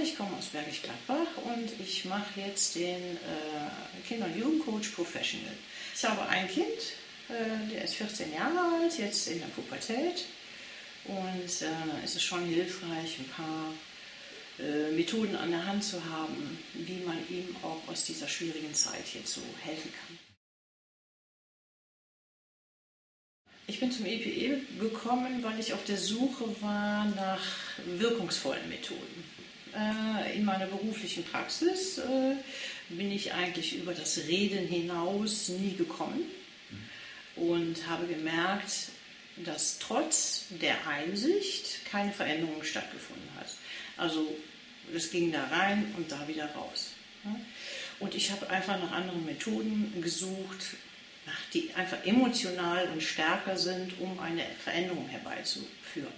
ich komme aus Bergisch Gladbach und ich mache jetzt den Kinder- und Jugendcoach Professional. Ich habe ein Kind, der ist 14 Jahre alt, jetzt in der Pubertät, und es ist schon hilfreich, ein paar Methoden an der Hand zu haben, wie man ihm auch aus dieser schwierigen Zeit jetzt so helfen kann. Ich bin zum EPE gekommen, weil ich auf der Suche war nach wirkungsvollen Methoden. In meiner beruflichen Praxis bin ich eigentlich über das Reden hinaus nie gekommen und habe gemerkt, dass trotz der Einsicht keine Veränderung stattgefunden hat. Also es ging da rein und da wieder raus. Und ich habe einfach nach anderen Methoden gesucht, die einfach emotional und stärker sind, um eine Veränderung herbeizuführen.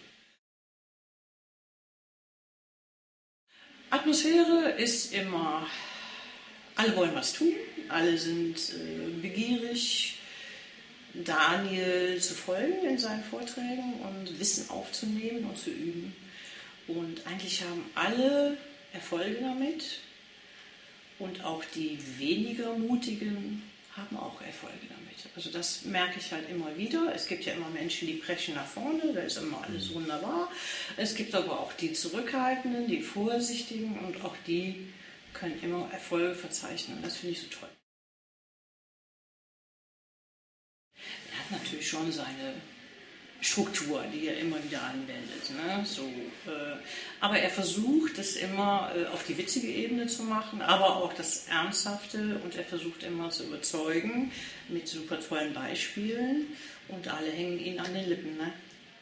Atmosphäre ist immer, alle wollen was tun, alle sind begierig, Daniel zu folgen in seinen Vorträgen und Wissen aufzunehmen und zu üben. Und eigentlich haben alle Erfolge damit, und auch die weniger Mutigen haben auch Erfolge damit. Also das merke ich halt immer wieder. Es gibt ja immer Menschen, die preschen nach vorne, da ist immer alles wunderbar. Es gibt aber auch die Zurückhaltenden, die Vorsichtigen, und auch die können immer Erfolge verzeichnen. Das finde ich so toll. Er hat natürlich schon seine Struktur, die er immer wieder anwendet. Ne? Aber er versucht es immer auf die witzige Ebene zu machen, aber auch das Ernsthafte, und er versucht immer zu überzeugen mit super tollen Beispielen, und alle hängen ihn an den Lippen. Ne?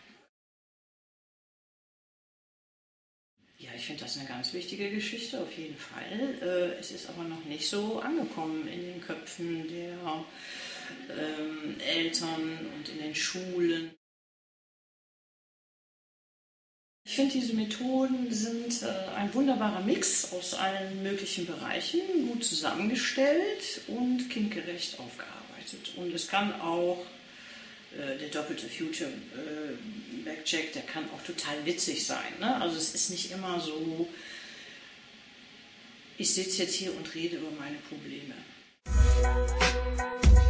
Ja, ich finde das eine ganz wichtige Geschichte, auf jeden Fall. Es ist aber noch nicht so angekommen in den Köpfen der Eltern und in den Schulen. Ich finde, diese Methoden sind ein wunderbarer Mix aus allen möglichen Bereichen, gut zusammengestellt und kindgerecht aufgearbeitet. Und es kann auch, der doppelte Future Backcheck, der kann auch total witzig sein. Ne? Also es ist nicht immer so, ich sitze jetzt hier und rede über meine Probleme.